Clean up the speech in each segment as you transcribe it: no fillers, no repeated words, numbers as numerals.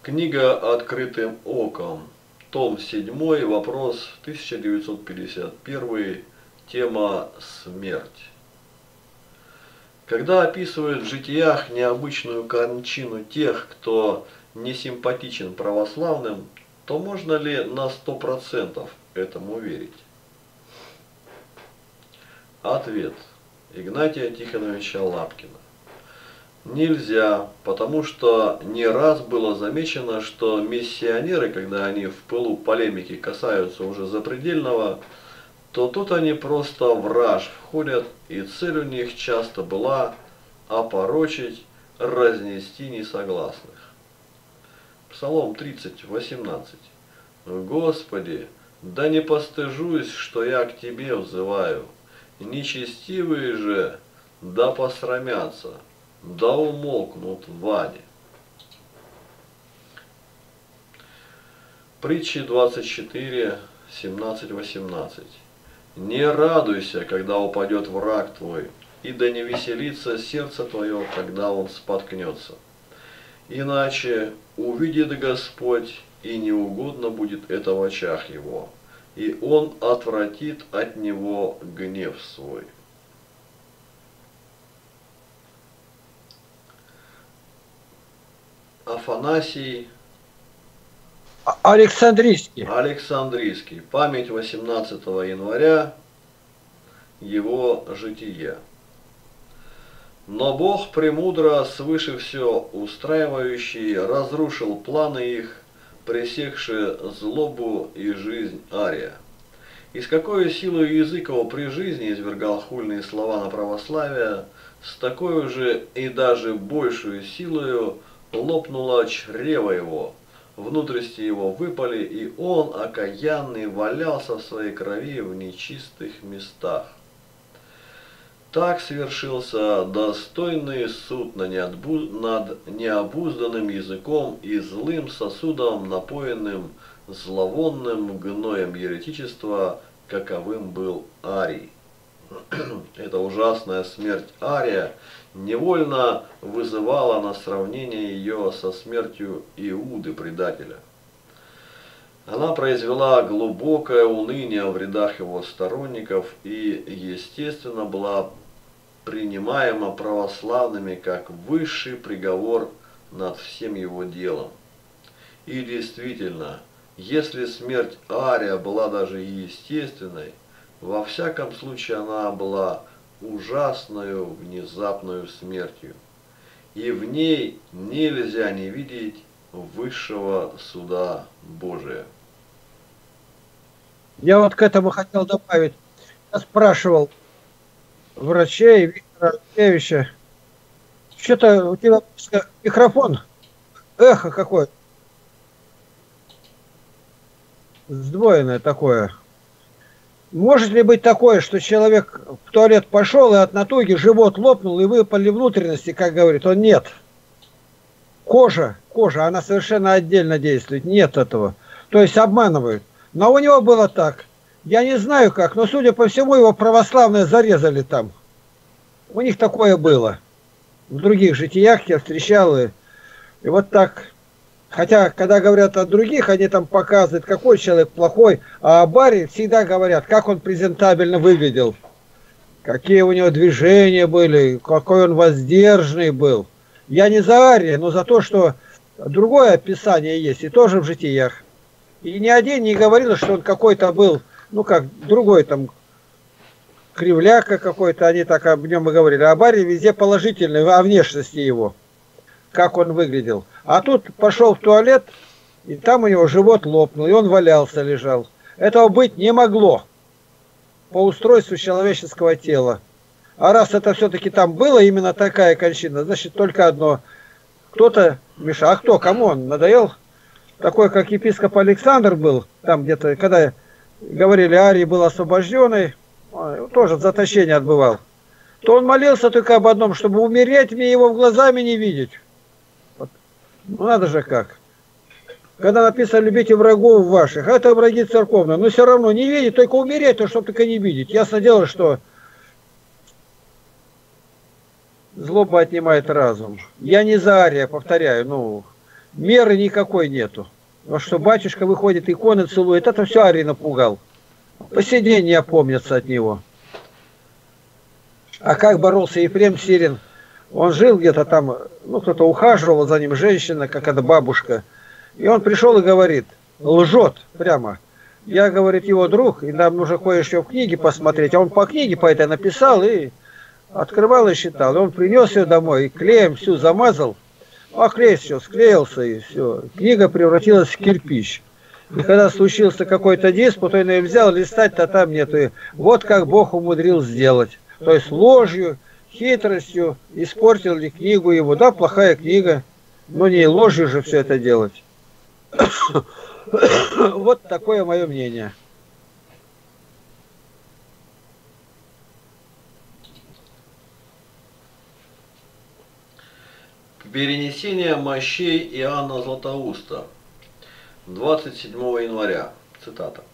Книга «Открытым оком», том 7, вопрос 1951, тема «Смерть». Когда описывают в житиях необычную кончину тех, кто не симпатичен православным, то можно ли на 100% этому верить? Ответ. Игнатия Тихоновича Лапкина. Нельзя, потому что не раз было замечено, что миссионеры, когда они в пылу полемики касаются уже запредельного, то тут они просто в раж входят, и цель у них часто была опорочить, разнести несогласных. Псалом 30, 18. «Господи, да не постыжусь, что я к Тебе взываю, нечестивые же да посрамятся, да умолкнут в аде». Притчи 24, 17, 18. «Не радуйся, когда упадет враг твой, и да не веселится сердце твое, когда он споткнется. Иначе увидит Господь, и неугодно будет это в очах его, и он отвратит от него гнев свой». Афанасий Александрийский. Память 18 января. Его житие. «Но Бог премудро, свыше все устраивающий, разрушил планы их, пресекши злобу и жизнь Ария. И с какой силой язык его при жизни извергал хульные слова на православие, с такой же и даже большую силою лопнуло чрево его, внутренности его выпали, и он, окаянный, валялся в своей крови в нечистых местах. Так свершился достойный суд над необузданным языком и злым сосудом, напоенным зловонным гноем еретичества, каковым был Арий». Эта ужасная смерть Ария невольно вызывала на сравнение ее со смертью Иуды, предателя. Она произвела глубокое уныние в рядах его сторонников и, естественно, была принимаема православными как высший приговор над всем его делом. И действительно, если смерть Ария была даже и естественной, во всяком случае она была ужасною внезапную смертью, и в ней нельзя не видеть высшего суда Божия. Я вот к этому хотел добавить. Я спрашивал врачей Виктора Алексеевича, что-то у тебя микрофон, эхо какое-то, сдвоенное такое. Может ли быть такое, что человек в туалет пошел, и от натуги живот лопнул, и выпали внутренности, как говорит он? Нет. Кожа, она совершенно отдельно действует. Нет этого. То есть обманывают. Но у него было так. Я не знаю как, но, судя по всему, его православные зарезали там. У них такое было. В других житиях я встречал. И вот так. Хотя, когда говорят о других, они там показывают, какой человек плохой. А о Баре всегда говорят, как он презентабельно выглядел. Какие у него движения были, какой он воздержанный был. Я не за Ария, но за то, что другое описание есть, и тоже в житиях. И ни один не говорил, что он какой-то был, ну как, другой там, кривляка какой-то, они так об нем и говорили. А Барри везде положительный, о внешности его, как он выглядел. А тут пошел в туалет, и там у него живот лопнул, и он валялся, лежал. Этого быть не могло по устройству человеческого тела. А раз это все-таки там было именно такая кончина, значит только одно. Кто-то мешал. А кто? Кому он надоел? Такой, как епископ Александр был, там где-то, когда говорили, Арий был освобожденный, тоже заточение отбывал, то он молился только об одном, чтобы умереть, мне его в глазами не видеть. Вот. Ну надо же как. Когда написано «любите врагов ваших», а это враги церковные, но все равно не видеть, только умереть, то чтобы только не видеть. Ясно дело, что злоба отнимает разум. Я не за Ария, повторяю, ну, меры никакой нету. Вот что батюшка выходит, иконы целует, это все Арий напугал. По сей день не опомнятся от него. А как боролся Ефрем Сирин? Он жил где-то там, ну кто-то ухаживал за ним, женщина, какая-то бабушка. И он пришел и говорит, лжет прямо. Я, говорит, его друг, и нам нужно кое-что в книге посмотреть. А он по книге по этой написал и открывал и считал. И он принес ее домой, и клеем всю замазал. А клей все склеился, и все. Книга превратилась в кирпич. И когда случился какой-то диспут, он ее взял, листать-то там нету. И вот как Бог умудрил сделать. То есть ложью, хитростью испортил ли книгу его. Да, плохая книга, но не ложью же все это делать. Вот такое мое мнение. Перенесение мощей Иоанна Златоуста. 27 января. Цитата.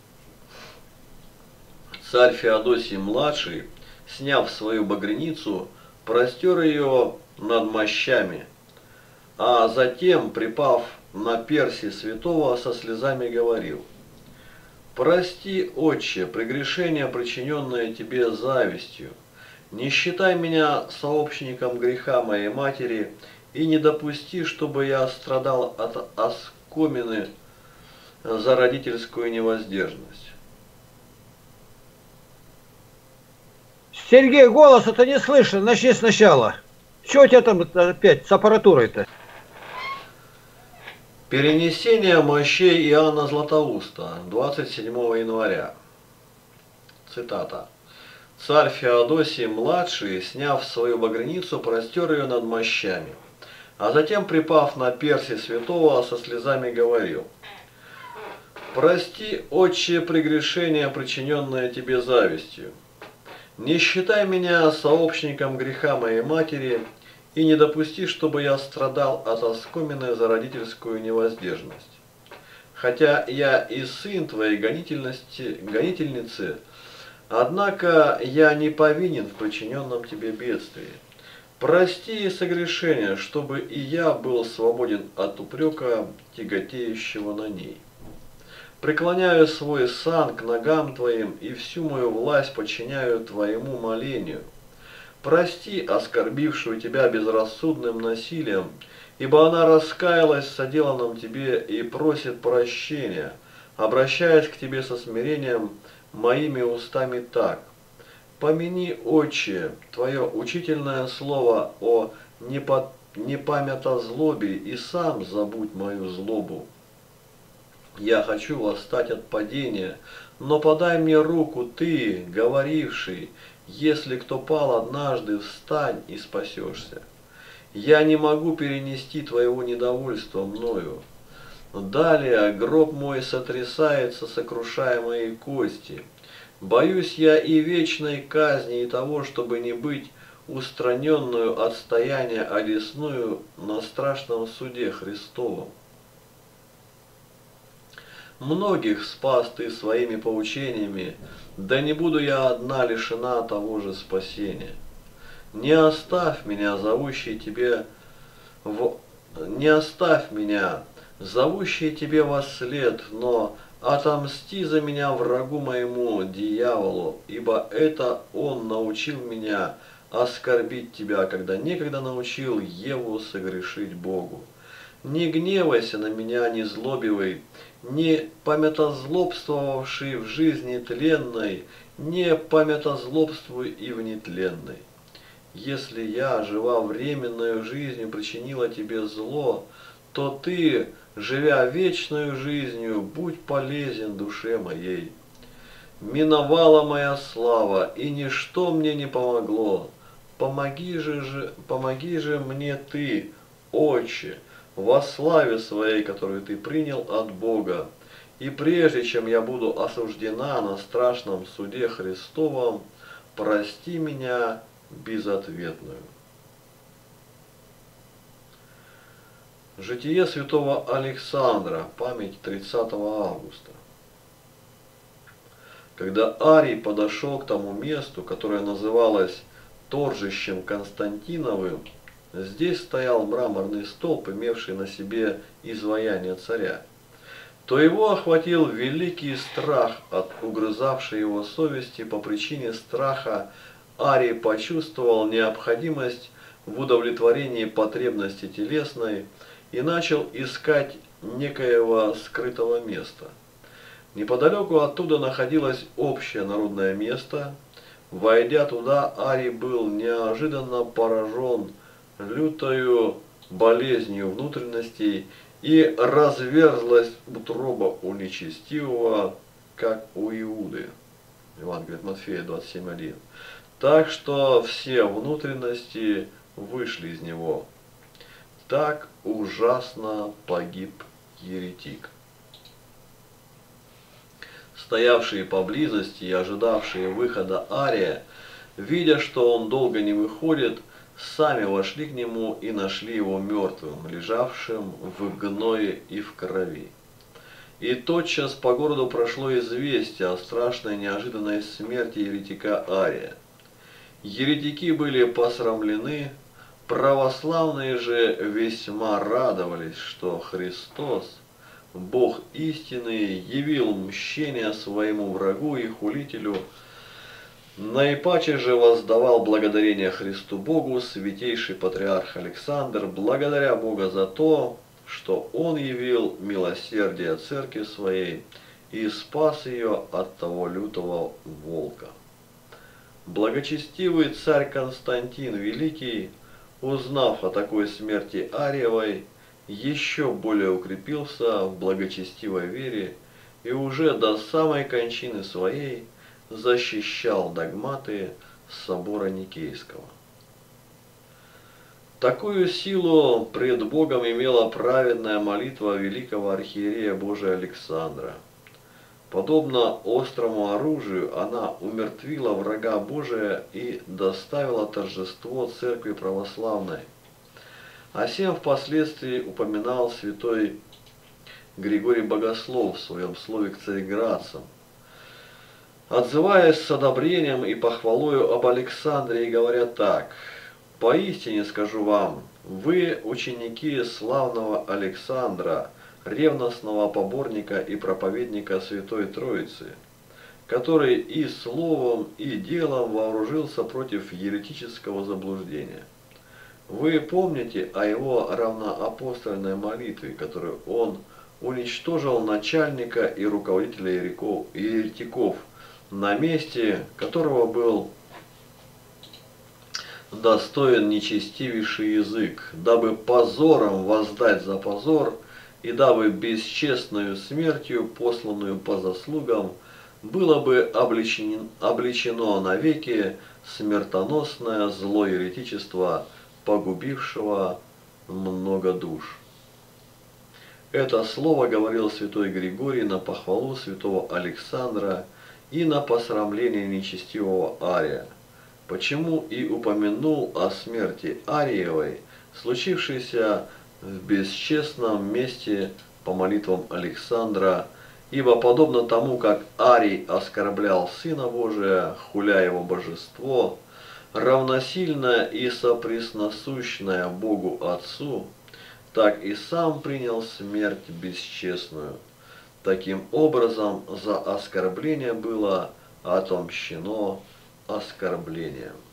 Царь Феодосий-младший, сняв свою багряницу, простер ее над мощами, а затем, припав на перси святого, со слезами говорил: «Прости, отче, прегрешение, причиненное тебе завистью. Не считай меня сообщником греха моей матери и не допусти, чтобы я страдал от оскомины за родительскую невоздержанность». Сергей, голоса-то не слышно, начни сначала. Что у тебя там опять с аппаратурой-то? Перенесение мощей Иоанна Златоуста, 27 января. Цитата. Царь Феодосий-младший, сняв свою багряницу, простер ее над мощами, а затем, припав на перси святого, со слезами говорил: «Прости, отче, прегрешение, причиненное тебе завистью. Не считай меня сообщником греха моей матери и не допусти, чтобы я страдал от оскомины за родительскую невоздержанность. Хотя я и сын твоей гонительницы, однако я не повинен в причиненном тебе бедствии. Прости согрешение, чтобы и я был свободен от упрека, тяготеющего на ней. Преклоняю свой сан к ногам твоим и всю мою власть подчиняю твоему молению. Прости оскорбившую тебя безрассудным насилием, ибо она раскаялась в соделанном тебе и просит прощения, обращаясь к тебе со смирением моими устами так: помяни, отче, твое учительное слово о непамятозлобе и сам забудь мою злобу. Я хочу восстать от падения, но подай мне руку ты, говоривший: если кто пал однажды, встань и спасешься. Я не могу перенести твоего недовольства мною. Далее гроб мой сотрясается, сокрушая мои кости. Боюсь я и вечной казни, и того, чтобы не быть устраненную от стояния одесную на страшном суде Христовом. Многих спас ты своими поучениями, да не буду я одна лишена того же спасения. Не оставь меня, зовущий тебе во след, но отомсти за меня врагу моему, дьяволу, ибо это он научил меня оскорбить тебя, когда некогда научил Еву согрешить Богу. Не гневайся на меня, незлобивый, не памятозлобствовавший в жизни тленной, не памятозлобствуй и в нетленной. Если я, жива временную жизнью, причинила тебе зло, то ты, живя вечную жизнью, будь полезен душе моей. Миновала моя слава, и ничто мне не помогло. Помоги же мне ты, Отче, во славе своей, которую ты принял от Бога, и прежде чем я буду осуждена на страшном суде Христовом, прости меня безответную». Житие святого Александра, память 30 августа. Когда Арий подошел к тому месту, которое называлось Торжищем Константиновым, Здесь стоял мраморный столб, имевший на себе изваяние царя. То его охватил великий страх от угрызавшей его совести. По причине страха Арий почувствовал необходимость в удовлетворении потребности телесной и начал искать некоего скрытого места. Неподалеку оттуда находилось общее народное место. Войдя туда, Арий был неожиданно поражен лютою болезнью внутренностей, и разверзлась утроба у нечестивого, как у Иуды. Евангелие от Матфея 27:1. Так что все внутренности вышли из него. Так ужасно погиб еретик. Стоявшие поблизости и ожидавшие выхода Ария, видя, что он долго не выходит, сами вошли к нему и нашли его мертвым, лежавшим в гное и в крови. И тотчас по городу прошло известие о страшной неожиданной смерти еретика Ария. Еретики были посрамлены, православные же весьма радовались, что Христос, Бог истинный, явил мщение своему врагу и хулителю. Наипаче же воздавал благодарение Христу Богу святейший патриарх Александр, благодаря Бога за то, что он явил милосердие церкви своей и спас ее от того лютого волка. Благочестивый царь Константин Великий, узнав о такой смерти Ариевой, еще более укрепился в благочестивой вере и уже до самой кончины своей защищал догматы собора Никейского. Такую силу пред Богом имела праведная молитва великого архиерея Божия Александра. Подобно острому оружию, она умертвила врага Божия и доставила торжество церкви православной. О сем впоследствии упоминал святой Григорий Богослов в своем слове к цареградцам, отзываясь с одобрением и похвалою об Александре, и говоря так: «Поистине скажу вам, вы ученики славного Александра, ревностного поборника и проповедника Святой Троицы, который и словом, и делом вооружился против еретического заблуждения. Вы помните о его равноапостольной молитве, которую он уничтожил начальника и руководителя еретиков, на месте которого был достоин нечестивейший язык, дабы позором воздать за позор, и дабы бесчестную смертью, посланную по заслугам, было бы обличено навеки смертоносное зло еретичества, погубившего много душ». Это слово говорил святой Григорий на похвалу святого Александра и на посрамление нечестивого Ария, почему и упомянул о смерти Ариевой, случившейся в бесчестном месте по молитвам Александра, ибо подобно тому, как Арий оскорблял Сына Божия, хуля его божество, равносильное и сопресносущное Богу Отцу, так и сам принял смерть бесчестную. Таким образом, за оскорбление было отомщено оскорблением.